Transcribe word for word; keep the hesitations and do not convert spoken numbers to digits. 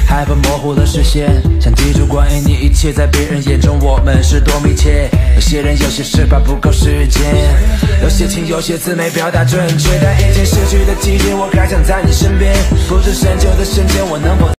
害怕模糊了视线，想记住关于你一切，在别人眼中我们是多密切。有些人有些事怕不够时间，有些情有些字没表达准确，但已经逝去的季节，我还想在你身边，不知深秋的瞬间，我能否